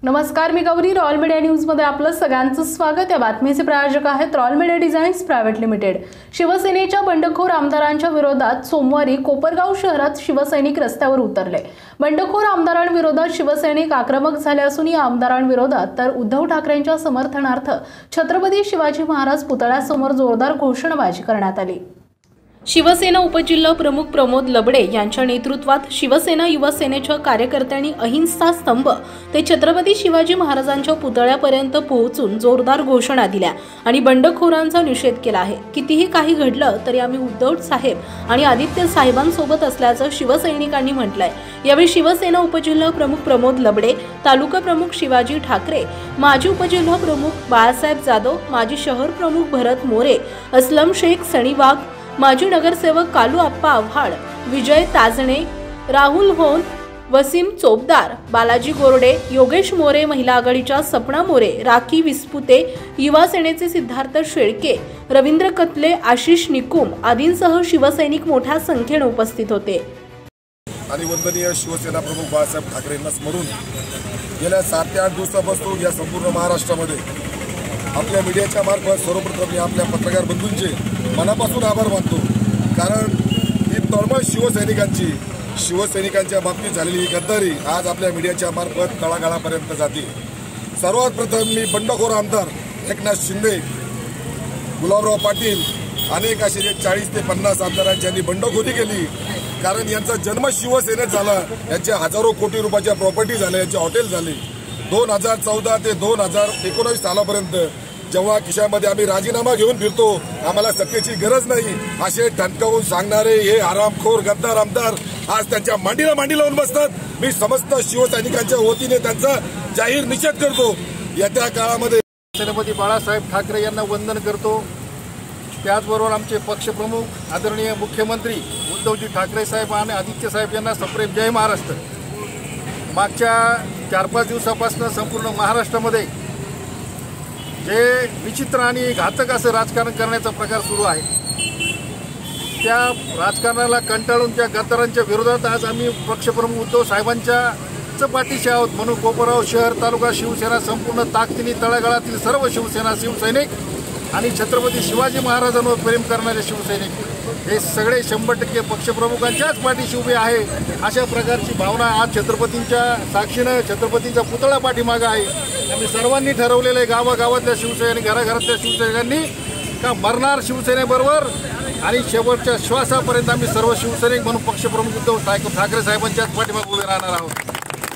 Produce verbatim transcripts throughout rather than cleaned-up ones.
नमस्कार, मी Gauri. Royal media न्यूजमध्ये आपलं सगळ्यांचं स्वागत आहे. बातमीचे प्रायोजक आहेत royal media designs private limited. शिवसेनेच्या बंडखोर आमदारांच्या विरोधात सोमवारी कोपरगाव शहरात शिवसैनिक रस्त्यावर उतरले. बंडखोर आमदारांविरोधात शिवसैनिक आक्रमक झाले असून या आमदारांविरोधात तर उद्धव ठाकरेंच्या समर्थनार्थ छत्रपती शिवाजी महाराज पुतळ्यासमोर जोरदार घोषणाबाजी करण्यात आली. शिवसेना उपजिल्हा प्रमुख प्रमोद लबडे यांच्या नेतृत्वात शिवसेना युवा सेनेच्या कार्यकर्त्यांनी अहिंसा स्तंभ ते छत्रपती शिवाजी महाराजांच्या पुतळ्यापर्यंत पोहोचून जोरदार घोषणा दिल्या आणि बंडखोरांचा निषेध केला आहे. कितीही काही घडलं तरी आम्ही उद्धव साहेब आणि आदित्य साहेबांसोबत असल्याचं शिवसैनिकांनी म्हटलंय. यावेळी शिवसेना उपजिल्हा प्रमुख प्रमोद लबडे, तालुका प्रमुख शिवाजी ठाकरे, माजी उपजिल्हा प्रमुख बाळासाहेब जाधव, माजी शहर प्रमुख भरत मोरे, असलम शेख सणीवाग, माजी नगरसेवक कालू आप्पा आव्हाड, विजय ताजणे, राहुल होन, वसीम चोपदार, बालाजी गोरडे, योगेश मोरे, महिला आघाडीच्या सपना मोरे, राखी विस्पुते, युवा सेनेचे सिद्धार्थ शेळके, रवींद्र कतले, आशिष निकुम आदींसह शिवसैनिक मोठ्या संख्येने उपस्थित होते. आणि वंदनीय शिवसेना प्रमुख बाळासाहेब ठाकरेंना स्मरून गेल्या सात ते आठ दिवसापासून या संपूर्ण महाराष्ट्रामध्ये आपल्या मीडियाच्या मार्फत सर्वप्रथम मी आपल्या पत्रकार बंधूंचे मनापासून आभार मानतो. कारण ही तळमळ शिवसैनिकांची शिवसैनिकांच्या बाबतीत झालेली ही गद्दारी आज आपल्या मीडियाच्या मार्फत तळागाळापर्यंत जाते. सर्वात प्रथम मी बंडखोर आमदार एकनाथ शिंदे, गुलाबराव पाटील, अनेक असे जे चाळीस ते पन्नास आमदारांची यांनी बंडखोरी केली. कारण यांचा जन्म शिवसेनेत झाला, यांच्या हजारो कोटी रुपयाच्या प्रॉपर्टी झाल्या, यांचे हॉटेल झाले. दोन हजार चौदा ते दोन हजार एकोणीस सालापर्यंत जेव्हा खिशामध्ये आम्ही राजीनामा घेऊन फिरतो, आम्हाला सत्तेची गरज नाही असे ठणकावून सांगणारे हे आरामखोर गद्दार आमदार आज त्यांच्या मांडीला मांडी लावून बसतात. मी समस्त शिवसैनिकांच्या वतीने त्यांचा जाहीर निषेध करतो. येत्या काळामध्ये छत्रपती बाळासाहेब ठाकरे यांना वंदन करतो. त्याचबरोबर आमचे पक्षप्रमुख आदरणीय मुख्यमंत्री उद्धवजी ठाकरे साहेब आणि आदित्य साहेब यांना सप्रेम जय महाराष्ट्र. मागच्या चार पाच दिवसापासून संपूर्ण महाराष्ट्रामध्ये जे विचित्र आणि घातक असं राजकारण करण्याचा प्रकार सुरू आहे, त्या राजकारणाला कंटाळून त्या गद्दारांच्या विरोधात आज आम्ही पक्षप्रमुख उद्धव साहेबांच्या पाठीशी आहोत. म्हणून कोपरगाव शहर तालुका शिवसेना संपूर्ण ताकदीने तळागाळातील सर्व शिवसेना शिवसैनिक आणि छत्रपती शिवाजी महाराजांवर प्रेम करणारे शिवसैनिक हे सगळे शंभर टक्के पक्षप्रमुखांच्याच पाठीशी उभे आहे. अशा प्रकारची भावना आज छत्रपतींच्या साक्षीनं छत्रपतींचा पुतळा पाठीमागं आहे. आम्ही सर्वांनी ठरवलेलं आहे, गावागावातल्या शिवसैनिक, घराघरातल्या शिवसैनिकांनी का मरणार शिवसेनेबरोबर आणि शेवटच्या श्वासापर्यंत आम्ही सर्व शिवसैनिक म्हणून पक्षप्रमुख उद्धव ठाकरे साहेबांच्याच पाठीमागे उभे राहणार आहोत.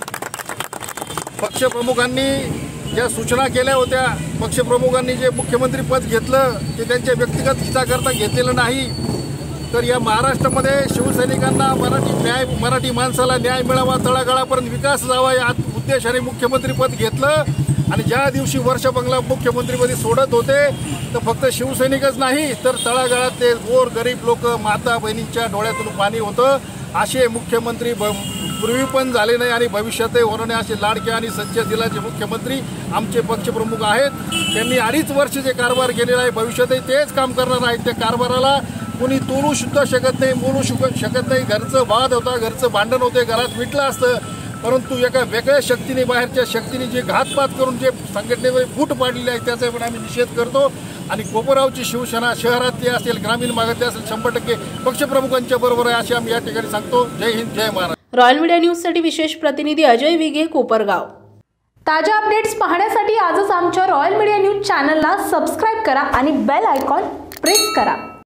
पक्षप्रमुखांनी ज्या सूचना केल्या होत्या, पक्षप्रमुखांनी जे मुख्यमंत्री पद घेतलं ते त्यांच्या व्यक्तिगत हिताकरता घेतलेलं नाही, तर या महाराष्ट्रामध्ये शिवसैनिकांना मराठी न्याय मराठी माणसाला न्याय मिळावा, तळागाळापर्यंत विकास जावा या उद्देशाने मुख्यमंत्रीपद घेतलं. आणि ज्या दिवशी वर्ष बंगला मुख्यमंत्रीपदी सोडत होते तर फक्त शिवसैनिकच नाही तर तळागाळातले गोर गरीब लोक, माता बहिणींच्या डोळ्यातून पाणी होतं. असे मुख्यमंत्री पूर्वी पण झाले नाही आणि भविष्यातही होणारे असे लाडके आणि सच्चे दिलाचे मुख्यमंत्री आमचे पक्षप्रमुख आहेत. त्यांनी अडीच वर्ष जे कारभार केलेला आहे, भविष्यातही तेच काम करणार आहेत. त्या कारभाराला कोणी तोडू सुद्धा शकत नाही, बोलू शकत नाही. घरचं वाद होता, घरचं भांडण होते, घरात मिटलं असतं, परंतु एका वेगळ्या शक्तीने, बाहेरच्या शक्तीने जे घातपात करून जे संघटनेवर फूट पाडलेली आहे त्याचा पण आम्ही निषेध करतो. आणि कोपरगावची शिवसेना शहरातली असेल, ग्रामीण भागातली असेल, शंभर टक्के पक्षप्रमुखांच्या बरोबर आहे असे आम्ही या ठिकाणी सांगतो. जय हिंद, जय महाराष्ट्र. रॉयल मीडिया न्यूजसाठी विशेष प्रतिनिधी अजय विगे, कोपरगाव. ताज्या अपडेट्स पाहण्यासाठी आजच आमच्या रॉयल मीडिया न्यूज चॅनलला सबस्क्राईब करा आणि बेल आयकॉन प्रेस करा.